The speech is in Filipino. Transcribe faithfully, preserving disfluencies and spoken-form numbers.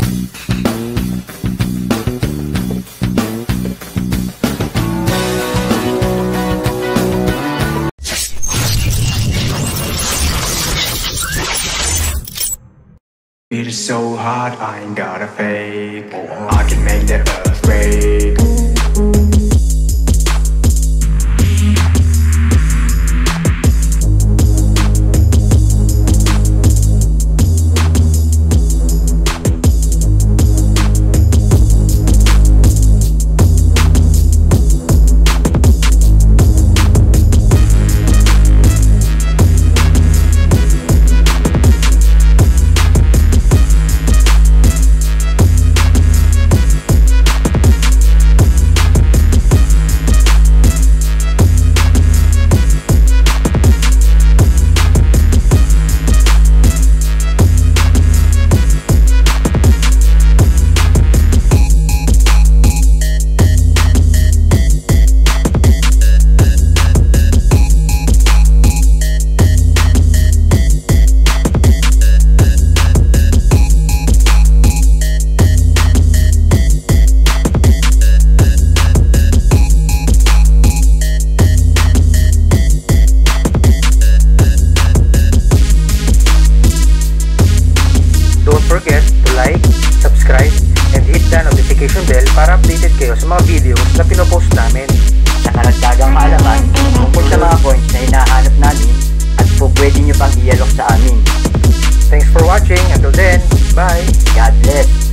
It is so hot, I ain't got a fake. I can make the earth break. Don't forget to like, subscribe, and hit the notification bell para updated kayo sa mga videos na pinopost namin. Sa karagdagang kaalaman tungkol sa mga coins na hinahanap namin at po pwede nyo pang i-alok sa amin. Thanks for watching. Until then, bye! God bless!